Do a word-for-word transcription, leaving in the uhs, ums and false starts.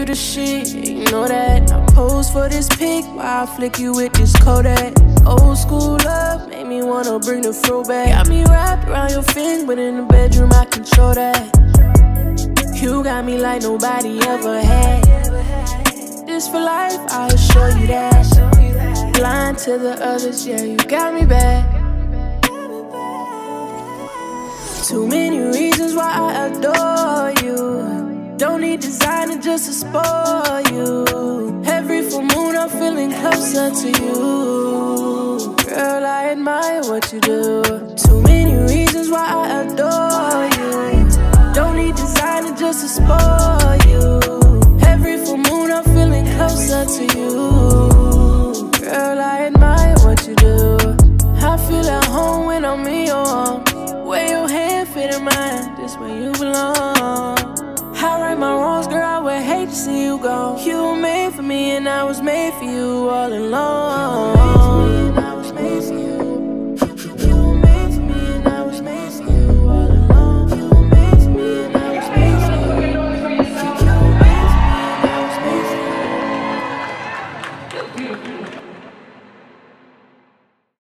the shit, you know that. I pose for this pic while I flick you with this Kodak. Old school love made me wanna bring the throw back. Got me wrapped around your finger, but in the bedroom I control that. You got me like nobody ever had. This for life, I'll show you that. Blind to the others, yeah, you got me back. Too many reasons why I adore you. Don't need designer just to spoil you. Every full moon I'm feeling closer to you. Girl, I admire what you do. Too many reasons why I adore you. Don't need designer just to spoil you. Every full moon I'm feeling closer to you. Girl, I admire what you do. I feel at home when I'm in your arms. Where your hand fit in mine, this where you belong. I right my wrongs, girl, I would hate to see you go. You were made for me and I was made for you all along.